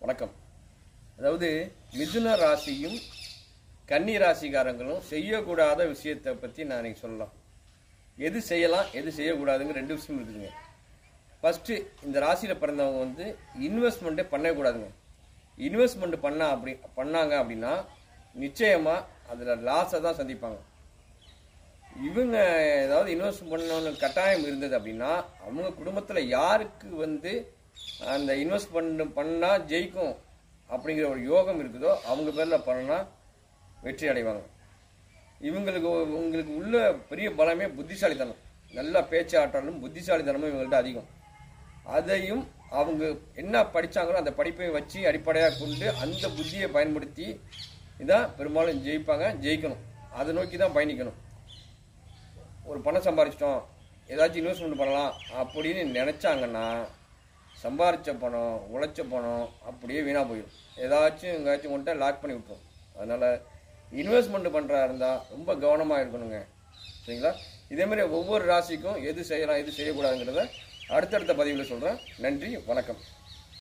வணக்கம். அதாவது மிதுன ராசியும் கன்னி ராசிக்காரங்களும் செய்யக்கூடாத விஷயத்தை பற்றி நான் இன்னைக்கு சொல்லலாம். எது செய்யலாம் எது செய்யக்கூடாதுங்க ரெண்டு விஷயம் இருக்குதுங்க. ஃபஸ்ட்டு, இந்த ராசியில் பிறந்தவங்க இன்வெஸ்ட்மெண்ட்டே பண்ணக்கூடாதுங்க. இன்வெஸ்ட்மெண்ட் பண்ணாங்க அப்படின்னா நிச்சயமாக அதில் லாஸை தான் சந்திப்பாங்க. இவங்க ஏதாவது இன்வெஸ்ட் பண்ணணும்னு கட்டாயம் இருந்தது அப்படின்னா அவங்க குடும்பத்தில் யாருக்கு அந்த இன்வெஸ்ட் பண்ணால் ஜெயிக்கும் அப்படிங்கிற ஒரு யோகம் இருக்குதோ அவங்க பேரில் பண்ணால் வெற்றி அடைவாங்க. உங்களுக்கு உள்ள பெரிய பலமே புத்திசாலித்தனம். நல்ல பேச்சாற்றலும் புத்திசாலித்தனமும் இவங்கள்ட்ட அதிகம். அதையும் அவங்க என்ன படித்தாங்களோ அந்த படிப்பை வச்சு அடிப்படையாக கொண்டு அந்த புத்தியை பயன்படுத்தி இதான் பெரும்பாலும் ஜெயிக்கணும். அதை நோக்கி தான் பயணிக்கணும். ஒரு பணம் சம்பாதிச்சிட்டோம், ஏதாச்சும் இன்வெஸ்ட்மெண்ட் பண்ணலாம் அப்படின்னு நினச்சாங்கன்னா சம்பாரித்த பணம் உழைச்ச பணம் அப்படியே வீணாக போயிடும். ஏதாச்சும் எங்கேயாச்சும் கொண்டு லாக் பண்ணி விட்டுரும். அதனால் இன்வெஸ்ட்மெண்ட் பண்ணுறா இருந்தால் ரொம்ப கவனமாக இருக்கணுங்க. சரிங்களா? இதேமாதிரி ஒவ்வொரு ராசிக்கும் எது செய்யலாம் எது செய்யக்கூடாதுங்கிறத அடுத்தடுத்த பதிவில் சொல்கிறேன். நன்றி, வணக்கம்.